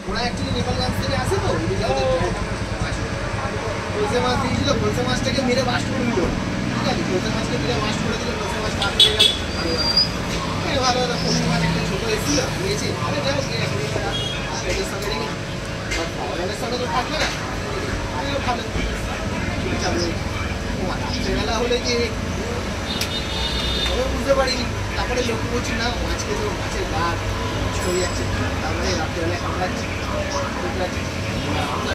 ওরা অ্যাকচুয়ালি নেপালগঞ্জ থেকে আসে তো খোলসে মাছ দিয়েছিল, খোলসে মাছটাকে মেরে বাস্ট করে দিল। ঠিক আছে, খোলসে মাছকে মেরে বাস্ট করে দিল, খোলসে মাছ পার হয়ে গেল। ভালো ভালো খোলসে মাছ একটা ছোটো এসেছিল নিয়েছি, আরে যাও পেটের সঙ্গে রেখে খাবারের সঙ্গে তো থাকবে না, আমিও ভালো যাবে। রাত্রেবেলা হলে যে বুঝতে পারিনি, তারপরে লক্ষ্য করছি না মাছকে তো মাছের গা হয়ে যাচ্ছে, তারপরে রাত্রেবেলায় কামড়াচ্ছে।